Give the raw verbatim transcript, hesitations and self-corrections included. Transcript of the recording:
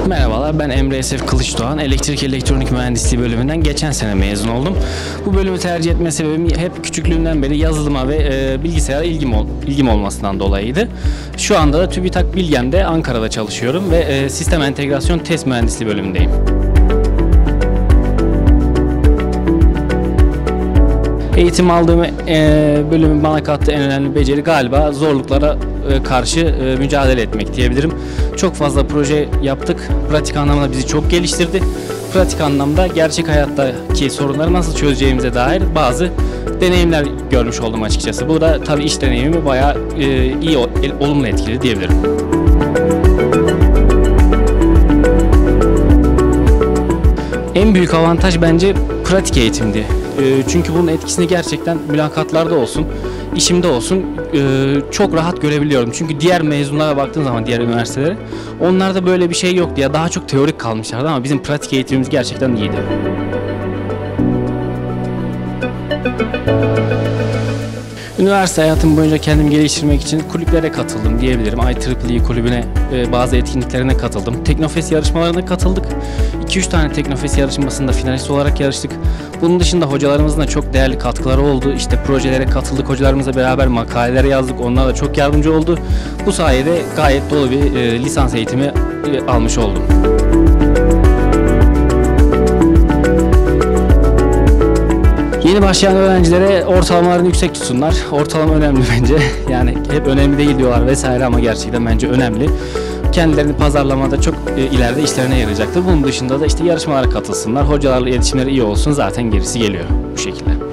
Merhabalar, ben Emre Esef Kılıçdoğan. Elektrik Elektronik Mühendisliği bölümünden geçen sene mezun oldum. Bu bölümü tercih etme sebebim hep küçüklüğümden beri yazılıma ve e, bilgisayara ilgim, ol, ilgim olmasından dolayıydı. Şu anda da TÜBİTAK Bilgem'de Ankara'da çalışıyorum ve e, Sistem Entegrasyon Test Mühendisliği bölümündeyim. Eğitim aldığım e, bölümün bana kattığı en önemli beceri galiba zorluklara e, karşı e, mücadele etmek diyebilirim. Çok fazla proje yaptık. Pratik anlamda bizi çok geliştirdi. Pratik anlamda gerçek hayattaki sorunları nasıl çözeceğimize dair bazı deneyimler görmüş oldum açıkçası. Bu da tabii iş deneyimimi bayağı e, iyi, olumlu etkili diyebilirim. En büyük avantaj bence pratik eğitimdi. Çünkü bunun etkisini gerçekten mülakatlarda olsun, işimde olsun çok rahat görebiliyorum. Çünkü diğer mezunlara baktığım zaman diğer üniversitelere onlarda böyle bir şey yoktu ya, daha çok teorik kalmışlardı ama bizim pratik eğitimimiz gerçekten iyiydi. Üniversite hayatım boyunca kendimi geliştirmek için kulüplere katıldım diyebilirim. I E E E kulübüne bazı etkinliklerine katıldım. Teknofest yarışmalarına katıldık. iki üç tane Teknofest yarışmasında finalist olarak yarıştık. Bunun dışında hocalarımızın da çok değerli katkıları oldu. İşte projelere katıldık, hocalarımızla beraber makaleler yazdık. Onlar da çok yardımcı oldu. Bu sayede gayet dolu bir lisans eğitimi almış oldum. Yeni başlayan öğrencilere ortalamalarını yüksek tutsunlar. Ortalama önemli bence. Yani hep önemli değil diyorlar vesaire ama gerçekten bence önemli. Kendilerini pazarlamada çok ileride işlerine yarayacaktır. Bunun dışında da işte yarışmalara katılsınlar. Hocalarla iletişimleri iyi olsun. Zaten gerisi geliyor bu şekilde.